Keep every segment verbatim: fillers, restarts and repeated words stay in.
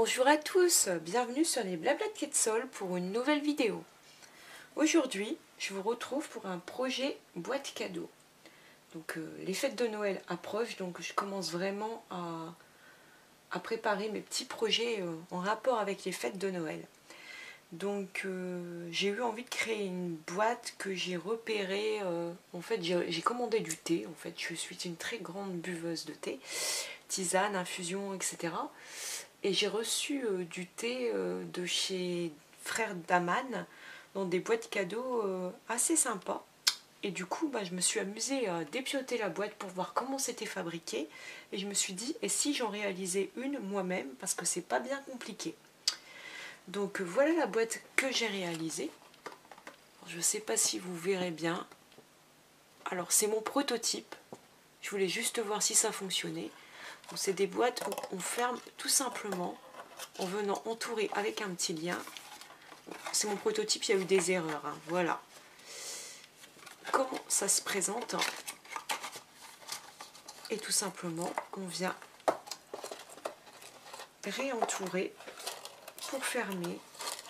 Bonjour à tous, bienvenue sur les Blabla de Quetzal pour une nouvelle vidéo. Aujourd'hui, je vous retrouve pour un projet boîte cadeau. Donc euh, les fêtes de Noël approchent, donc je commence vraiment à, à préparer mes petits projets euh, en rapport avec les fêtes de Noël. Donc euh, j'ai eu envie de créer une boîte que j'ai repérée, euh, en fait j'ai commandé du thé, en fait je suis une très grande buveuse de thé, tisane, infusion, et cetera. Et j'ai reçu euh, du thé euh, de chez Frère Daman dans des boîtes cadeaux euh, assez sympas. Et du coup, bah, je me suis amusée à dépioter la boîte pour voir comment c'était fabriqué. Et je me suis dit, et si j'en réalisais une moi-même, parce que c'est pas bien compliqué. Donc voilà la boîte que j'ai réalisée. Je ne sais pas si vous verrez bien. Alors c'est mon prototype. Je voulais juste voir si ça fonctionnait. C'est des boîtes où on ferme tout simplement en venant entourer avec un petit lien. C'est mon prototype, il y a eu des erreurs. Hein. Voilà. Comment ça se présente? Et tout simplement, on vient réentourer pour fermer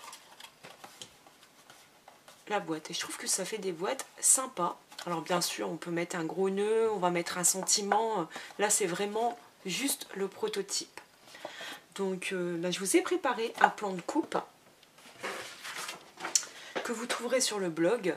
la boîte. Et je trouve que ça fait des boîtes sympas. Alors bien sûr, on peut mettre un gros nœud, on va mettre un sentiment. Là, c'est vraiment juste le prototype. Donc euh, là, je vous ai préparé un plan de coupe que vous trouverez sur le blog.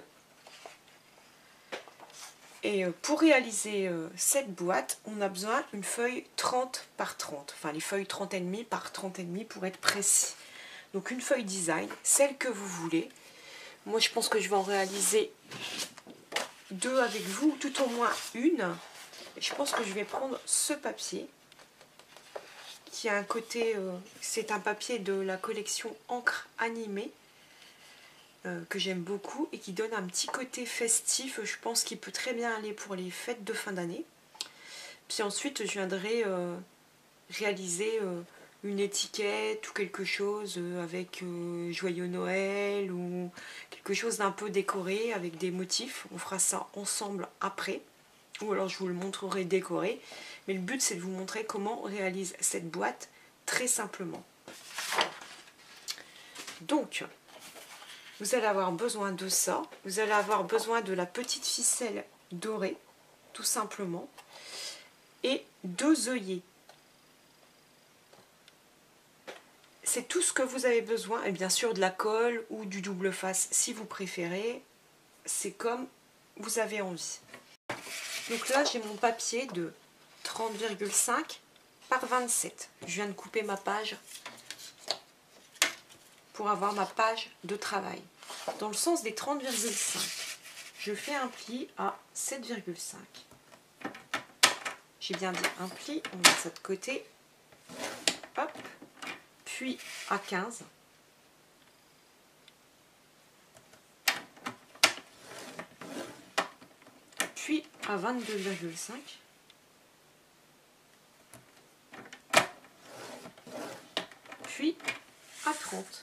Et euh, pour réaliser euh, cette boîte, on a besoin d'une feuille trente par trente. Enfin, les feuilles trente et demi par trente et demi pour être précis. Donc une feuille design, celle que vous voulez. Moi, je pense que je vais en réaliser deux avec vous, tout au moins une. Et je pense que je vais prendre ce papier qui a un côté, euh, c'est un papier de la collection Encre Animée euh, que j'aime beaucoup et qui donne un petit côté festif. Je pense qu'il peut très bien aller pour les fêtes de fin d'année. Puis ensuite, je viendrai euh, réaliser euh, une étiquette ou quelque chose euh, avec euh, Joyeux Noël ou quelque chose d'un peu décoré avec des motifs. On fera ça ensemble après. Ou alors je vous le montrerai décoré. Mais le but, c'est de vous montrer comment on réalise cette boîte très simplement. Donc, vous allez avoir besoin de ça. Vous allez avoir besoin de la petite ficelle dorée, tout simplement. Et deux œillets. C'est tout ce que vous avez besoin. Et bien sûr, de la colle ou du double face si vous préférez. C'est comme vous avez envie. Donc là, j'ai mon papier de trente virgule cinq par vingt-sept. Je viens de couper ma page pour avoir ma page de travail. Dans le sens des trente virgule cinq, je fais un pli à sept virgule cinq. J'ai bien dit un pli, on met ça de côté. Hop. Puis à quinze. Puis à vingt-deux virgule cinq. Puis à trente.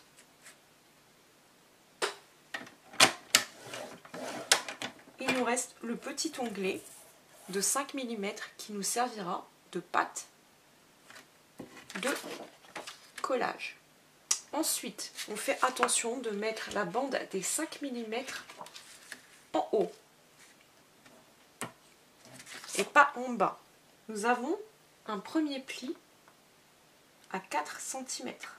Il nous reste le petit onglet de cinq millimètres qui nous servira de pâte de collage. Ensuite, on fait attention de mettre la bande des cinq millimètres en haut et pas en bas. Nous avons un premier pli à quatre centimètres.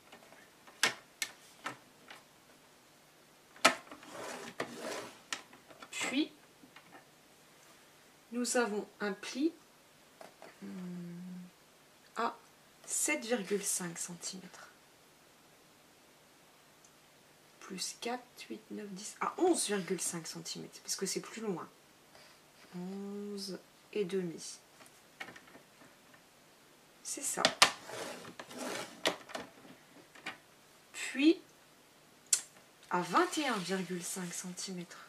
Puis, nous avons un pli à sept virgule cinq centimètres. Plus quatre, huit, neuf, dix, à onze virgule cinq centimètres, parce que c'est plus loin. onze et demi. C'est ça. Puis, à vingt et un virgule cinq centimètres.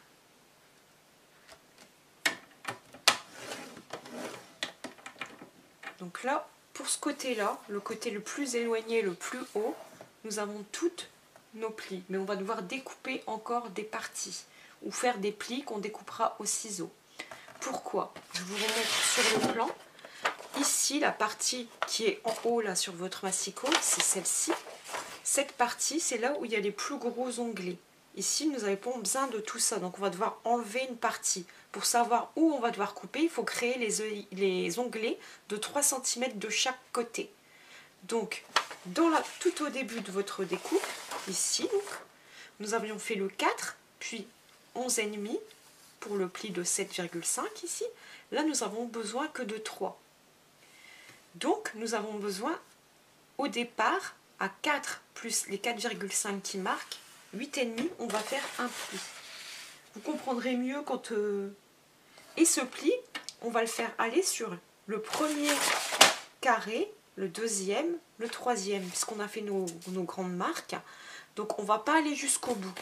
Donc là, pour ce côté-là, le côté le plus éloigné, le plus haut, nous avons toutes nos plis. Mais on va devoir découper encore des parties ou faire des plis qu'on découpera au ciseau. Pourquoi? Je vous remontre sur le plan. ici, la partie qui est en haut là sur votre massicot, c'est celle-ci. Cette partie, c'est là où il y a les plus gros onglets. Ici, nous n'avons pas besoin de tout ça, donc on va devoir enlever une partie. Pour savoir où on va devoir couper, il faut créer les, les onglets de trois centimètres de chaque côté. Donc, dans la, tout au début de votre découpe, ici, donc, nous avions fait le quatre, puis onze virgule cinq pour le pli de sept virgule cinq ici. Là, nous avons besoin que de trois. Donc, nous avons besoin, au départ, à quatre plus les quatre virgule cinq qui marquent, huit virgule cinq, on va faire un pli. Vous comprendrez mieux quand... Euh... Et ce pli, on va le faire aller sur le premier carré, le deuxième, le troisième, puisqu'on a fait nos, nos grandes marques. Donc, on ne va pas aller jusqu'au bout.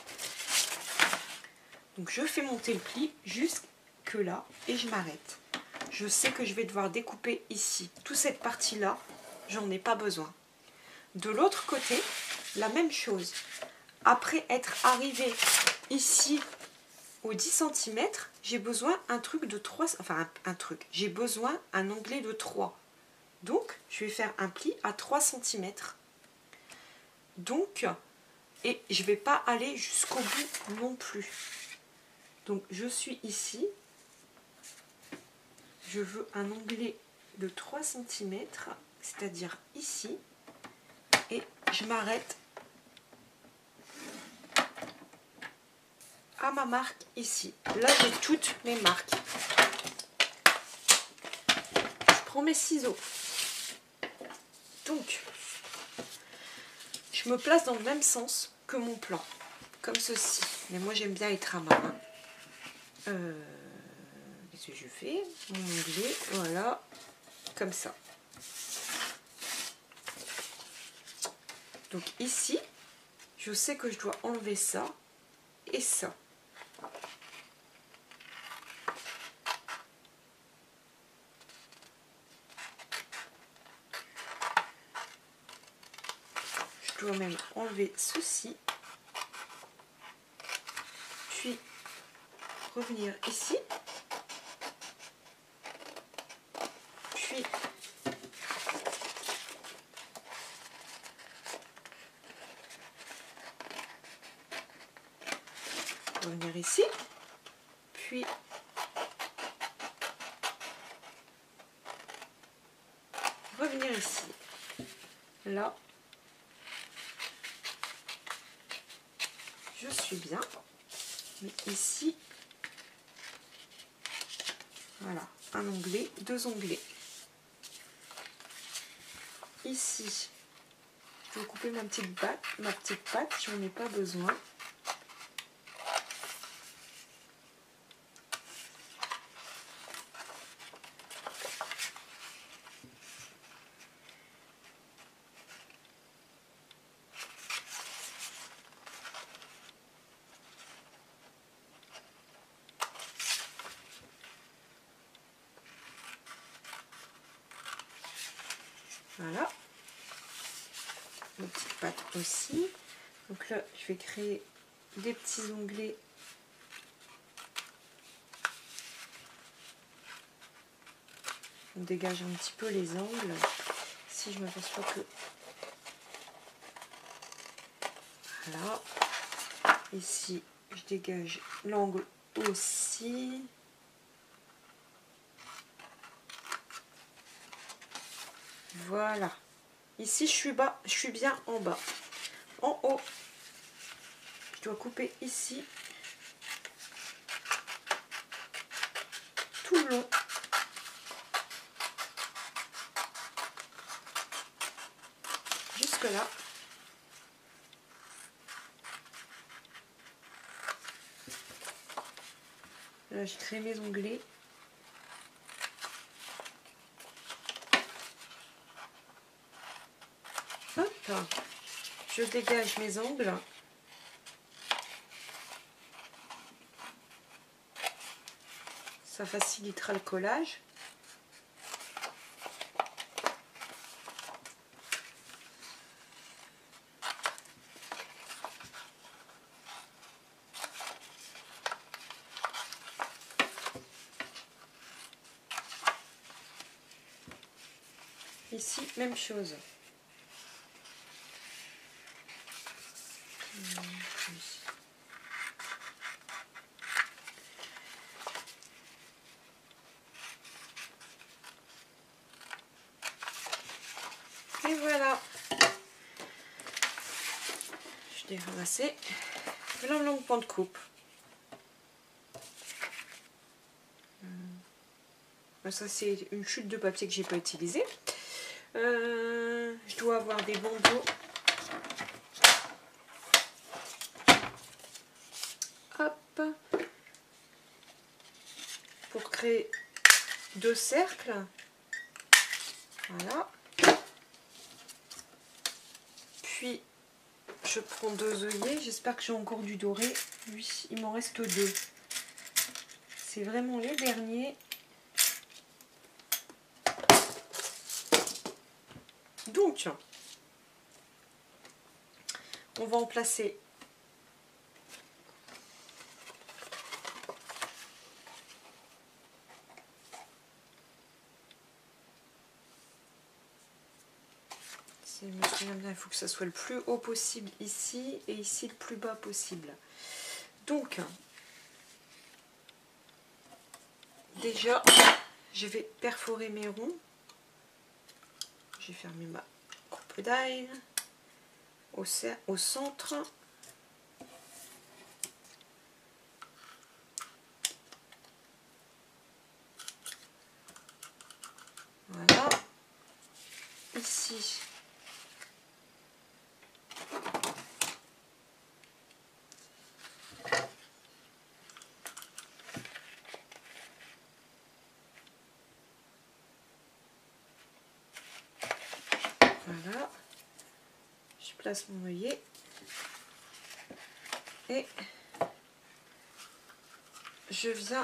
Donc, je fais monter le pli jusque là et je m'arrête. Je sais que je vais devoir découper ici. Toute cette partie-là, j'en ai pas besoin. De l'autre côté, la même chose. Après être arrivé ici aux dix centimètres, j'ai besoin un truc de trois, enfin un, un truc, j'ai besoin un onglet de trois. Donc, je vais faire un pli à trois centimètres. Donc, et je ne vais pas aller jusqu'au bout non plus. Donc, je suis ici. Je veux un onglet de trois centimètres, c'est-à-dire ici. Et je m'arrête à ma marque ici. Là, j'ai toutes mes marques. Je prends mes ciseaux. Donc, je me place dans le même sens que mon plan, comme ceci. Mais moi, j'aime bien être à ma main. Euh, Qu'est-ce que je fais? Mon onglet, voilà, comme ça. Donc ici, je sais que je dois enlever ça et ça. Je dois même enlever ceci. Puis revenir ici. Puis revenir ici. Puis revenir ici. Là, je suis bien. Mais ici, voilà, un onglet, deux onglets. Ici, je vais couper ma petite patte, ma petite patte, j'en ai pas besoin. Voilà, une petite patte aussi. Donc là, je vais créer des petits onglets. On dégage un petit peu les angles. Si je ne m'aperçois que... Voilà. Ici, je dégage l'angle aussi. Voilà. Ici, je suis bas, je suis bien en bas. En haut, je dois couper ici tout le long. Jusque là. Là, je crée mes onglets. Hop, je dégage mes angles. Ça facilitera le collage. Ici, même chose. Et voilà. Je l'ai ramassé. Voilà le long point de coupe. Ça, c'est une chute de papier que j'ai pas utilisée. Euh, je dois avoir des bandeaux. Hop. Pour créer deux cercles. Voilà. Puis, je prends deux œillets. J'espère que j'ai encore du doré. Oui, il m'en reste deux. C'est vraiment les derniers. Donc, on va en placer si je me souviens bien, il faut que ça soit le plus haut possible ici et ici le plus bas possible. Donc, déjà, je vais perforer mes ronds. J'ai fermé ma coupe d'ail au, au centre. Voilà. Ici. Voilà. Je place mon œillet. Et je viens...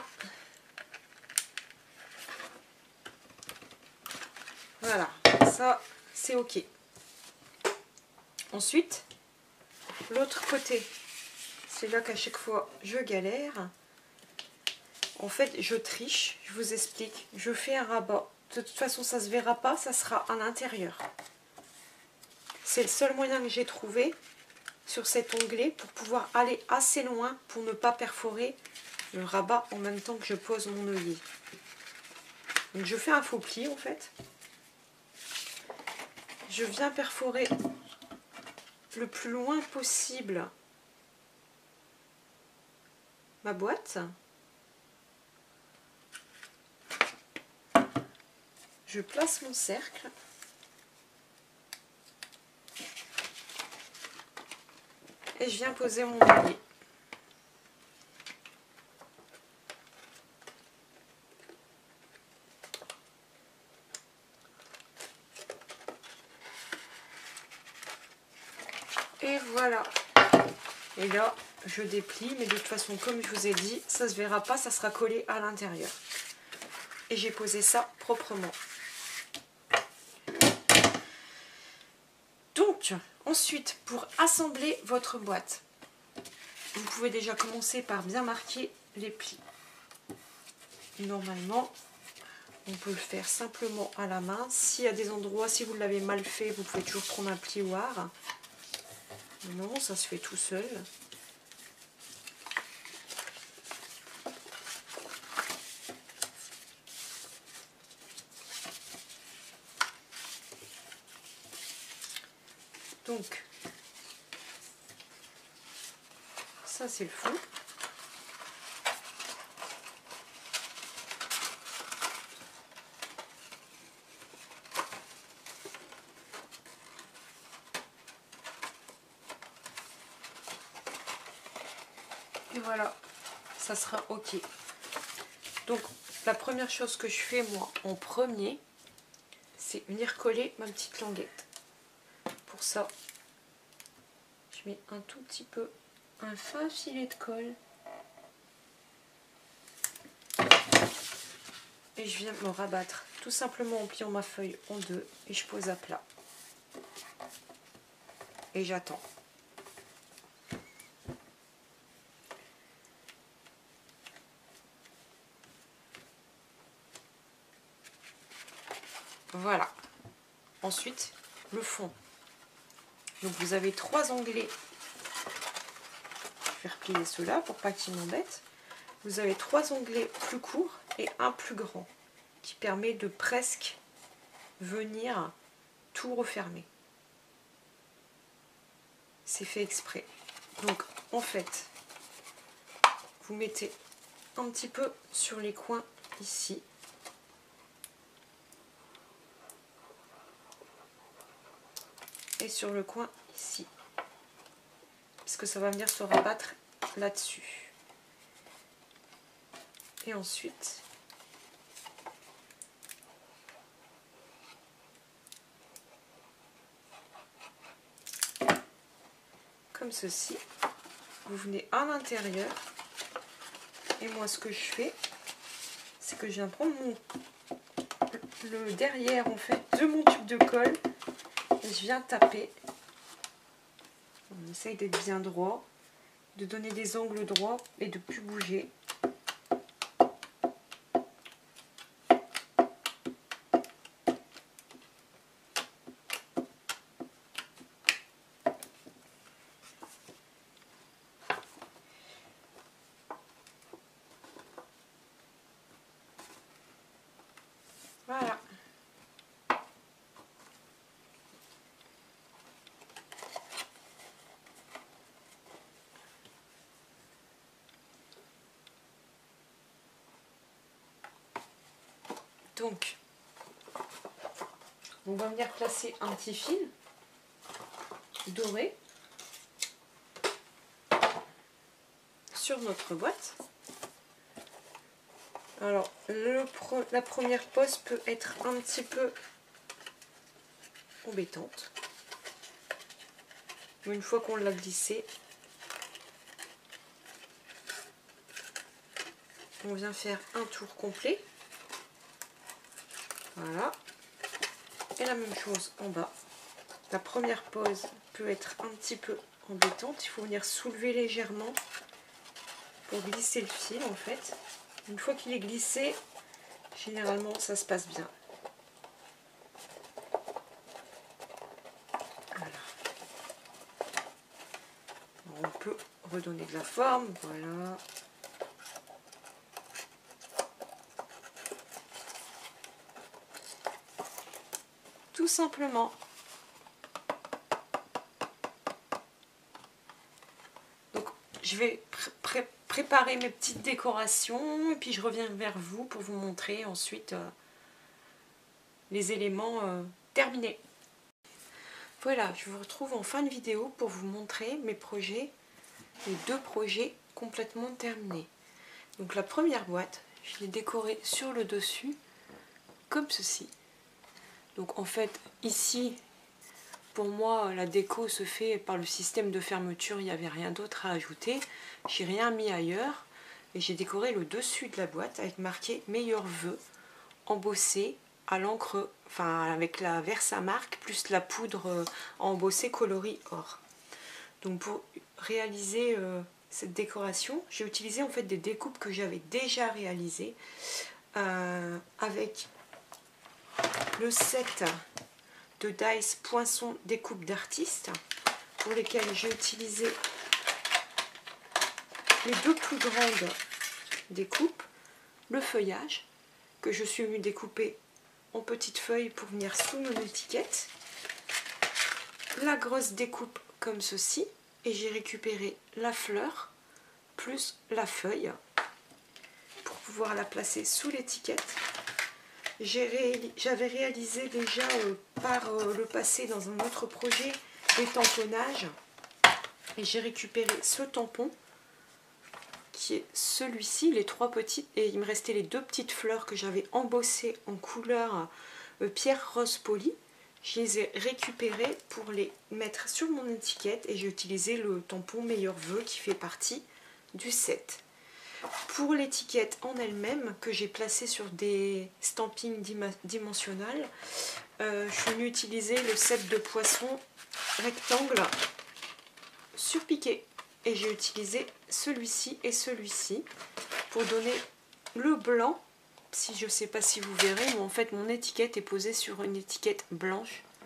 Voilà. Ça, c'est OK. Ensuite, l'autre côté, c'est là qu'à chaque fois je galère. En fait, je triche, je vous explique. Je fais un rabat. De toute façon, ça ne se verra pas, ça sera à l'intérieur. C'est le seul moyen que j'ai trouvé sur cet onglet pour pouvoir aller assez loin pour ne pas perforer le rabat en même temps que je pose mon œillet. Donc je fais un faux pli en fait. Je viens perforer le plus loin possible ma boîte. Je place mon cercle. Et je viens poser mon œillet. Et voilà. Et là, je déplie, mais de toute façon, comme je vous ai dit, ça ne se verra pas, ça sera collé à l'intérieur. Et j'ai posé ça proprement. Donc, ensuite, pour assembler votre boîte, vous pouvez déjà commencer par bien marquer les plis. Normalement, on peut le faire simplement à la main. S'il y a des endroits, si vous l'avez mal fait, vous pouvez toujours prendre un plioir. Non, ça se fait tout seul. Donc, ça c'est le fond. Et voilà, ça sera OK. Donc, la première chose que je fais moi en premier, c'est venir coller ma petite languette. Pour ça, je mets un tout petit peu, un fin filet de colle. Et je viens me rabattre tout simplement en pliant ma feuille en deux et je pose à plat. Et j'attends. Voilà. ensuite le fond. Donc vous avez trois onglets. Je vais replier ceux-là pour pas qu'ils m'embêtent. Vous avez trois onglets plus courts et un plus grand qui permet de presque venir tout refermer. C'est fait exprès. Donc en fait, vous mettez un petit peu sur les coins ici. Et sur le coin ici. Parce que ça va venir se rabattre là-dessus. Et ensuite, comme ceci, vous venez à l'intérieur. Et moi, ce que je fais, c'est que je viens prendre mon, le derrière en fait de mon tube de colle et je viens taper. On essaye d'être bien droit, de donner des angles droits et de ne plus bouger. Voilà. Donc, on va venir placer un petit fil doré sur notre boîte. Alors, le, la première pose peut être un petit peu embêtante. Mais une fois qu'on l'a glissé, on vient faire un tour complet. Voilà. Et la même chose en bas. La première pose peut être un petit peu embêtante. Il faut venir soulever légèrement pour glisser le fil en fait. Une fois qu'il est glissé, généralement ça se passe bien. Voilà. On peut redonner de la forme. Voilà. Tout simplement. Donc je vais pr pré préparer mes petites décorations et puis je reviens vers vous pour vous montrer ensuite euh, les éléments euh, terminés. Voilà, je vous retrouve en fin de vidéo pour vous montrer mes projets, les deux projets complètement terminés. Donc la première boîte, je l'ai décorée sur le dessus comme ceci. Donc en fait ici, pour moi la déco se fait par le système de fermeture, il n'y avait rien d'autre à ajouter. J'ai rien mis ailleurs et j'ai décoré le dessus de la boîte avec marqué meilleurs vœux embossé à l'encre, enfin avec la Versamark plus la poudre embossée coloris or. Donc pour réaliser euh, cette décoration, j'ai utilisé en fait des découpes que j'avais déjà réalisées euh, avec le set de Dice Poinçon découpe d'artistes pour lesquels j'ai utilisé les deux plus grandes découpes, le feuillage que je suis venue découper en petites feuilles pour venir sous mon étiquette, la grosse découpe comme ceci et j'ai récupéré la fleur plus la feuille pour pouvoir la placer sous l'étiquette. J'avais réalisé déjà euh, par euh, le passé dans un autre projet des tamponnages et j'ai récupéré ce tampon qui est celui-ci, les trois petites, et il me restait les deux petites fleurs que j'avais embossées en couleur euh, pierre rose polie. Je les ai récupérées pour les mettre sur mon étiquette et j'ai utilisé le tampon meilleurs vœux qui fait partie du set. Pour l'étiquette en elle-même, que j'ai placée sur des stampings dimensionnels, euh, je suis venue utiliser le set de poisson rectangle surpiqué. Et j'ai utilisé celui-ci et celui-ci pour donner le blanc. Si je ne sais pas si vous verrez, mais en fait mon étiquette est posée sur une étiquette blanche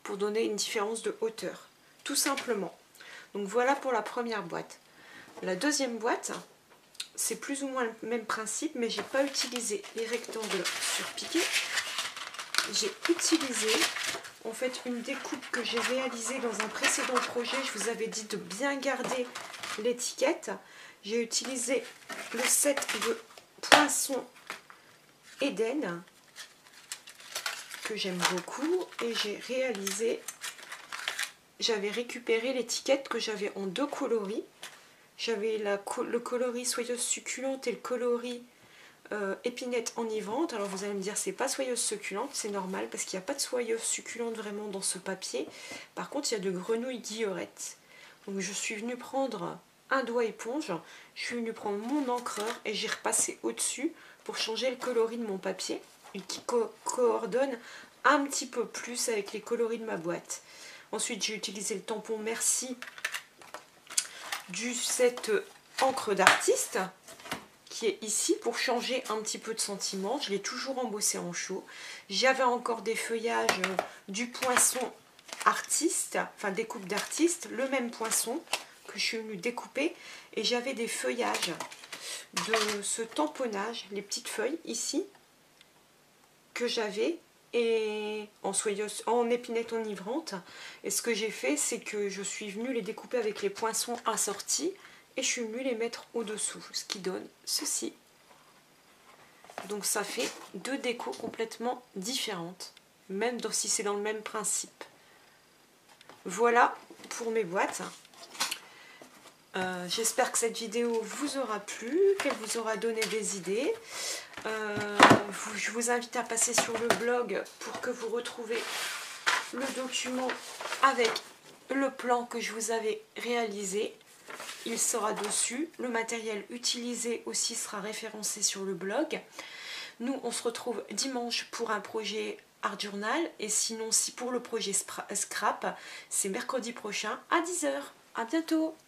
pour donner une différence de hauteur, tout simplement. Donc voilà pour la première boîte. La deuxième boîte, c'est plus ou moins le même principe, mais j'ai pas utilisé les rectangles surpiqués. J'ai utilisé en fait une découpe que j'ai réalisée dans un précédent projet. Je vous avais dit de bien garder l'étiquette. J'ai utilisé le set de Poinçon Eden que j'aime beaucoup et j'ai réalisé, j'avais récupéré l'étiquette que j'avais en deux coloris. J'avais le coloris soyeuse succulente et le coloris euh, épinette enivrante. Alors vous allez me dire c'est pas soyeuse succulente, c'est normal parce qu'il n'y a pas de soyeuse succulente vraiment dans ce papier. Par contre il y a de grenouilles guillerettes. Donc je suis venue prendre un doigt éponge, je suis venue prendre mon encreur et j'ai repassé au-dessus pour changer le coloris de mon papier et qui co coordonne un petit peu plus avec les coloris de ma boîte. Ensuite j'ai utilisé le tampon Merci du set encre d'artiste qui est ici pour changer un petit peu de sentiment. Je l'ai toujours embossé en chaud. J'avais encore des feuillages du Poinçon Artiste, enfin découpe d'artiste, le même poinçon que je suis venue découper, et j'avais des feuillages de ce tamponnage, les petites feuilles ici que j'avais et en soyeuse, en épinette enivrante. Et ce que j'ai fait, c'est que je suis venue les découper avec les poinçons assortis et je suis venue les mettre au dessous, ce qui donne ceci. Donc ça fait deux décos complètement différentes, même si c'est dans le même principe. Voilà pour mes boîtes. Euh, J'espère que cette vidéo vous aura plu, qu'elle vous aura donné des idées. Euh, vous, je vous invite à passer sur le blog pour que vous retrouvez le document avec le plan que je vous avais réalisé. Il sera dessus. Le matériel utilisé aussi sera référencé sur le blog. Nous, on se retrouve dimanche pour un projet Art Journal. Et sinon, si pour le projet Scrap, c'est mercredi prochain à dix heures. À bientôt!